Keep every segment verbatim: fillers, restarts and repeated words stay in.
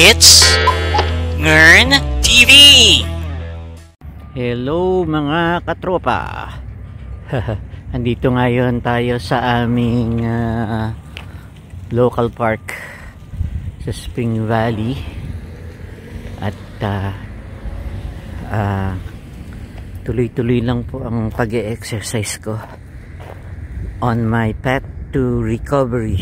It's Ngern T V! Hello mga katropa. Andito ngayon tayo sa aming uh, local park sa Spring Valley. At uh, uh, tuloy-tuloy lang po ang pag-e-exercise ko on my path to recovery.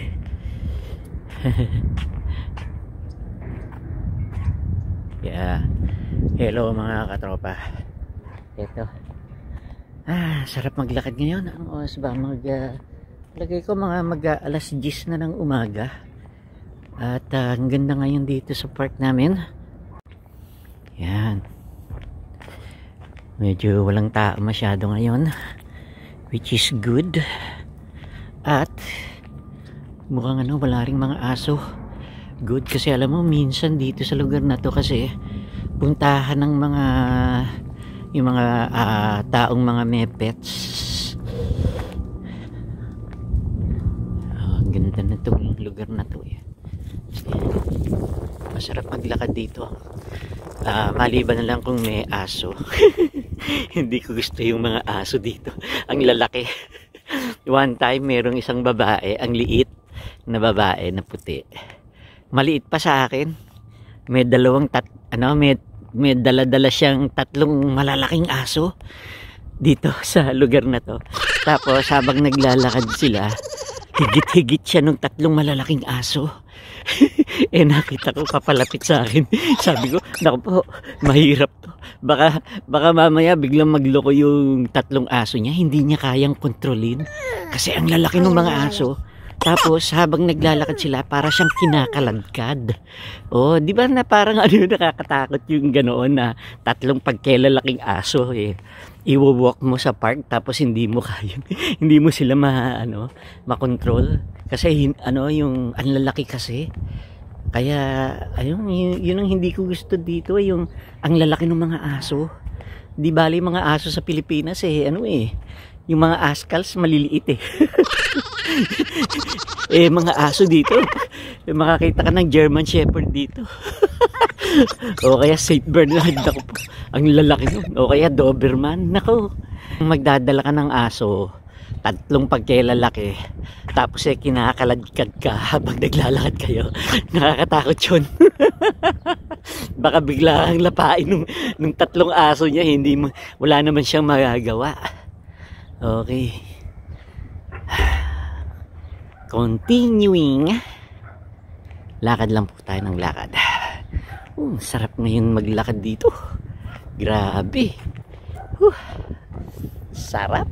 Yeah. Hello mga katropa. Ito. Ah, sarap maglakad ngayon. Ang oras ba? Mag, uh, lagay ko mga mag uh, alas diyes na ng umaga. At uh, ang ganda ngayon dito sa park namin. Yan. Medyo walang tao masyado ngayon, which is good. At mukhang ano, wala ring mga aso. Good, kasi alam mo minsan dito sa lugar na to kasi puntahan ng mga yung mga uh, taong mga may pets. Oh, ang ganda na itong lugar na to eh. Masarap maglakad dito. Uh, maliban na lang kung may aso. Hindi ko gusto yung mga aso dito. Ang lalaki. One time merong isang babae, ang liit na babae na puti. Maliit pa sa akin. May dalawang tat ano, may may dala-dala siyang tatlong malalaking aso dito sa lugar na to. Tapos habang naglalakad sila, higit-higit siya ng tatlong malalaking aso. Eh nakita ko kapalapit sa akin. Sabi ko, naku po, mahirap to. Baka baka mamaya biglang magloko yung tatlong aso niya, hindi niya kayang kontrolin kasi ang lalaki ng mga aso. Tapos habang naglalakad sila, para siyang kinakaladkad. Oh, di ba na parang ano, nakakatakot yung ganoon na tatlong pagkelalaking aso eh. I-walk mo sa park tapos hindi mo kaya, hindi mo sila ma ano, makontrol kasi ano yung ang lalaki kasi. Kaya ayun, yun, yun ang hindi ko gusto dito, yung ang lalaki ng mga aso. Di bali mga aso sa Pilipinas eh ano eh, yung mga askals maliliit eh. Eh mga aso dito, makakita ka ng German Shepherd dito. O kaya Saint Bernard, ako po, ang lalaki nun. O kaya Doberman, nako. Magdadala ka ng aso, tatlong pagkelalaki, tapos eh kinakaladkad ka habang naglalakad kayo. Nakakatakot yun. Baka bigla kang lapain nung, nung tatlong aso niya, hindi mo, wala naman siyang magagawa. Okay. Continuing. Lakad lang po tayo ng lakad. Uh, sarap ngayon maglakad dito. Grabe. Uh, sarap.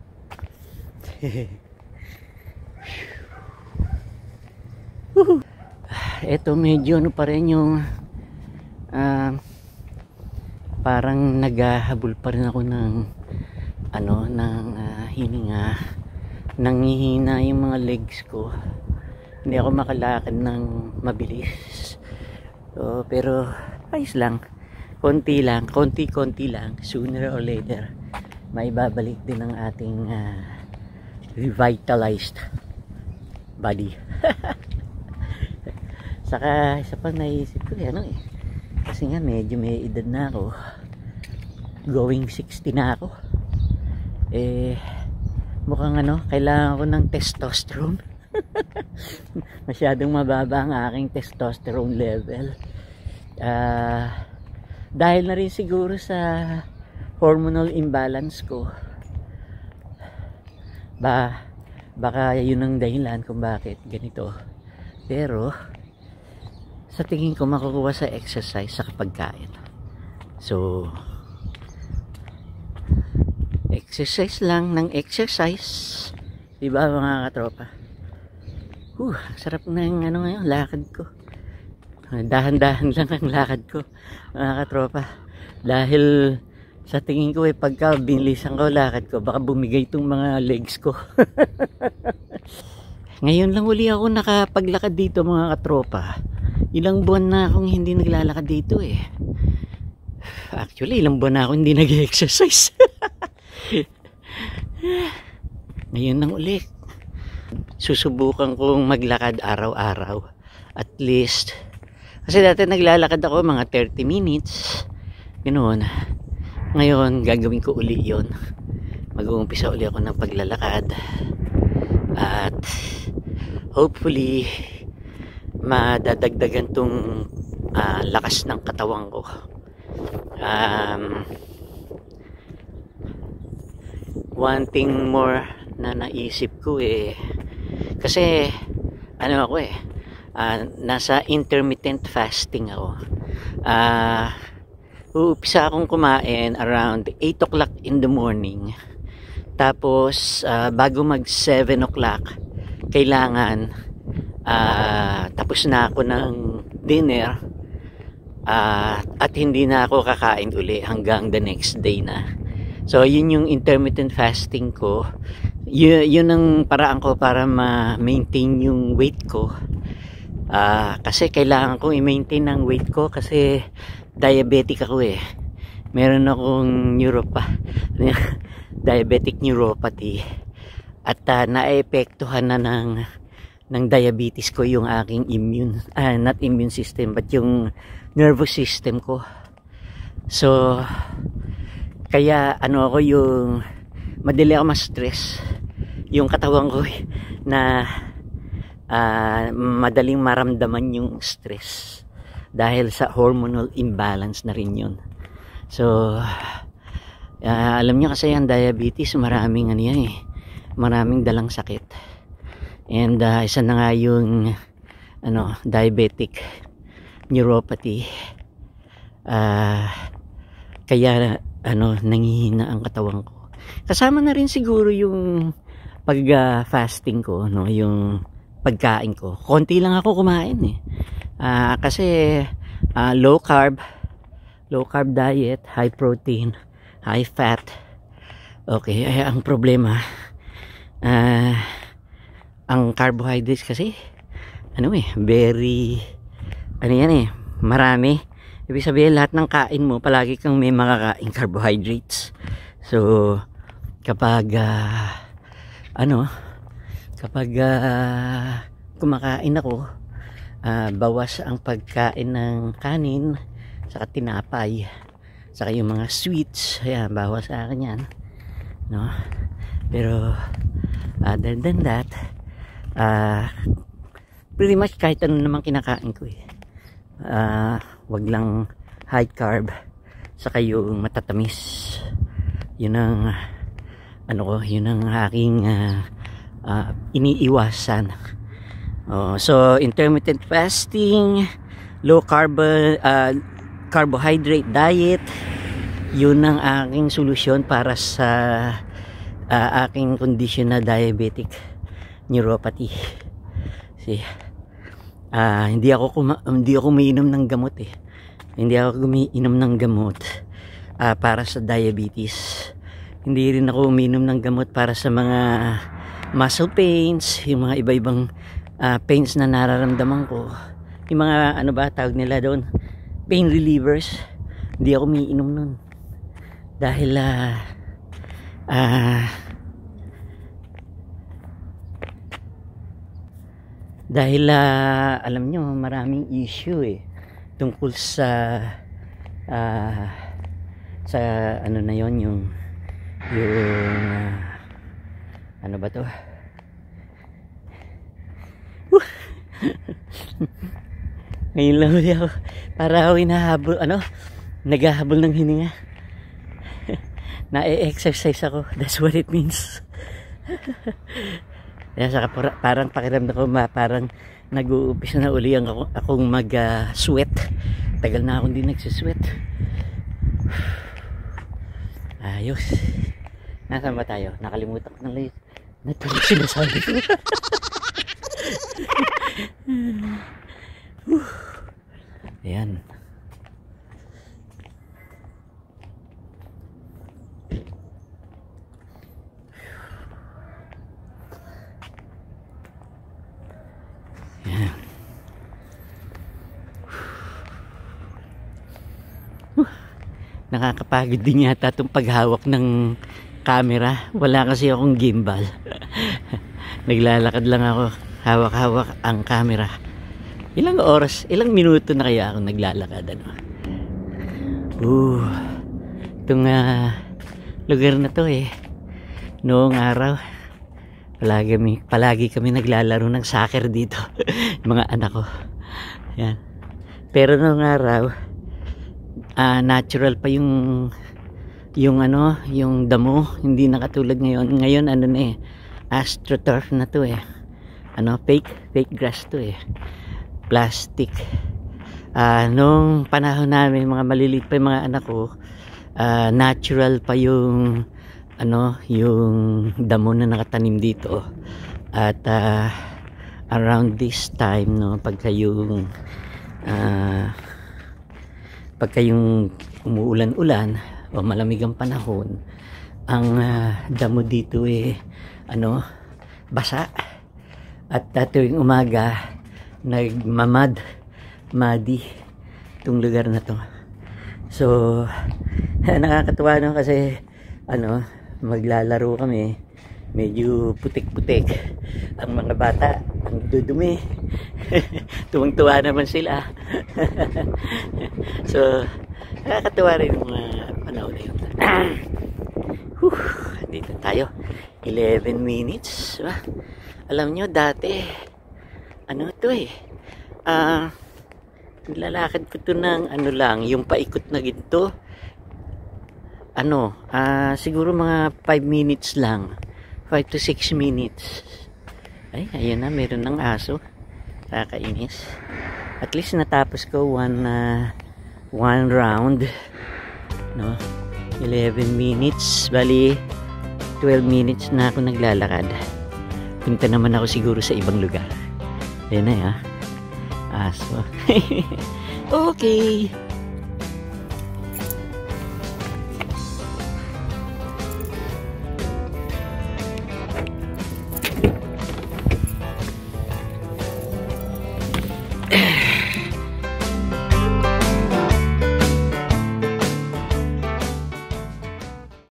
uh, Ito medyo ano pa rin yung uh, parang naghahabol pa rin ako ng ano, ng uh, hininga. Nanghihina yung mga legs ko. Hindi ako makalakad ng mabilis. So, pero ayos lang. Konti lang, konti-konti lang. Sooner or later, may babalik din ang ating uh, revitalized body. Saka isa pang naisip ko ano eh. Kasi nga medyo may edad na ako. Going sixty na ako. Eh mukhang ano, kailangan ko ng testosterone. Masyadong mababa ang aking testosterone level. Uh, dahil na rin siguro sa hormonal imbalance ko. Ba, baka yun ang dahilan kung bakit ganito. Pero, sa tingin ko makukuha sa exercise sa pagkain. So, exercise lang ng exercise, diba mga katropa? Uh, sarap na yung ano ngayon, lakad ko. Dahan-dahan lang ang lakad ko mga katropa, dahil sa tingin ko eh pagka binilisan ko lakad ko, baka bumigay itong mga legs ko. Ngayon lang uli ako nakapaglakad dito mga katropa. Ilang buwan na akong hindi naglalakad dito eh. Actually ilang buwan na ako hindi nag-exercise. Ngayon nang uli susubukan kong maglakad araw-araw, at least Kasi dati naglalakad ako mga thirty minutes. Ganoon. Ngayon, gagawin ko uli yun. Mag-uumpisa uli ako ng paglalakad. At hopefully, madadagdagan tong uh, lakas ng katawan ko. Um, one thing more na naisip ko eh, kasi ano ako eh, uh, nasa intermittent fasting ako. Uh, uupisa akong kumain around eight o'clock in the morning. Tapos uh, bago mag seven o'clock, kailangan uh, tapos na ako ng dinner. Uh, at hindi na ako kakain uli hanggang the next day na. So yun yung intermittent fasting ko. Y yun ang paraan ko para ma-maintain yung weight ko. Uh, kasi kailangan kong i-maintain ang weight ko kasi diabetic ako eh. Meron akong neuropa diabetic neuropathy. At uh, naepektuhan na ng ng diabetes ko yung aking immune, ah, not immune system but yung nervous system ko. So kaya ano ako, yung madali ako ma-stress yung katawan ko na uh, madaling maramdaman yung stress dahil sa hormonal imbalance na rin yun. So uh, alam nyo kasi ang diabetes, maraming ano yan eh, maraming dalang sakit. And uh, isa na nga yung ano, diabetic neuropathy. Uh, kaya ano, nangihina ang katawan ko. Kasama na rin siguro yung pag uh, fasting ko, no, yung pagkain ko. Konti lang ako kumain eh. Uh, kasi uh, low carb, low carb diet, high protein, high fat. Okay, ay ang problema, uh, ang carbohydrates kasi ano eh, very ano yan eh, marami. Ibig sabihin lahat ng kain mo palagi kang may makakain carbohydrates. So kapag uh, ano kapag uh, kumakain ako, uh, bawas ang pagkain ng kanin saka tinapay saka yung mga sweets, ayan, bawas sa akin yan, no? Pero other than that, uh, pretty much kahit ano naman kinakain ko eh. Uh, wag lang high carb saka yung matatamis. Yun ang ano ko, yun ang aking uh, uh, iniiwasan. Oh, so intermittent fasting, low carb uh, carbohydrate diet, yun ang aking solusyon para sa uh, aking condition na diabetic neuropathy. See, uh, hindi ako kuma hindi ako umiinom ng gamot eh. Hindi ako umiinom ng gamot uh, para sa diabetes. Hindi rin ako umiinom ng gamot para sa mga muscle pains, yung mga iba-ibang uh, pains na nararamdaman ko. Yung mga ano ba tawag nila doon, pain relievers. Hindi ako umiinom nun dahil uh, uh, dahil uh, alam nyo, maraming issue eh tungkol sa uh, sa ano na yon, yung yung uh, ano ba to ngayon lang ulit ako para ako hinahabol, ano, naghahabol ng hininga. Na-e-exercise ako, that's what it means. Kaya saka parang pakiramdam ko ma, parang nag-uumpisa na uli ang ako, akong mag-sweat. Uh, Tagal na akong di nagsusweat. Ayos. Nasaan ba tayo? Nakalimutan ko na lang. Natuloy sinasabi ko. Ayan. Nakakapagod din yata itong paghawak ng camera. Wala kasi akong gimbal. Naglalakad lang ako, hawak-hawak ang camera. Ilang oras, ilang minuto na kaya ako naglalakad, ano? Uh, itong uh, lugar na to eh. Noong araw, palagi kami, palagi kami naglalaro ng soccer dito. Mga anak ko. Yan. Pero noong araw, uh, natural pa yung yung ano, yung damo, hindi na katulad ngayon. Ngayon ano na eh, astroturf na to eh. Ano, fake, fake grass to eh. Plastic. Uh, nung panahon namin, mga maliliit pa yung mga anak ko, uh, natural pa yung ano, yung damo na nakatanim dito. At uh, around this time, no, pagka yung uh, pagka yung umuulan-ulan o malamig ang panahon, ang uh, damo dito eh ano, basa. At uh, tuwing umaga nagmamad muddy itong lugar na to. So nakakatuwa no, kasi ano, maglalaro kami, medyo putik-putik ang mga bata, ang dudumi. Tuwang-tuwa naman sila. So nakakatuwa rin yung mga panahon na yun. Whew, dito tayo eleven minutes, diba? Alam nyo dati ano to eh, ah uh, nilalakad ko to ng ano lang, yung paikot na ginto, ano, ah uh, siguro mga five minutes lang, five to six minutes. Ay, ayan na, meron ng aso, kakainis. At least natapos ko one uh, one round, no, eleven minutes, bali twelve minutes na ako naglalakad. Punta naman ako siguro sa ibang lugar. Ayan na ya, aso. Okay.